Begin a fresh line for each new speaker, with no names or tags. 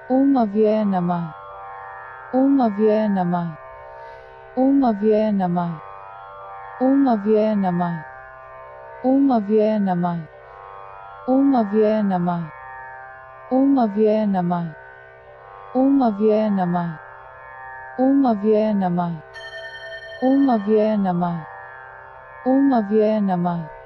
Om Avyaya Namah. Om Avyaya Namah. Om Avyaya Namah. Om Avyaya Namah. Om Avyaya Namah. Om Avyaya Namah. Om Avyaya Namah. Om Avyaya Namah. Om Avyaya Namah. Om Avyaya Namah. Om Avyaya Namah.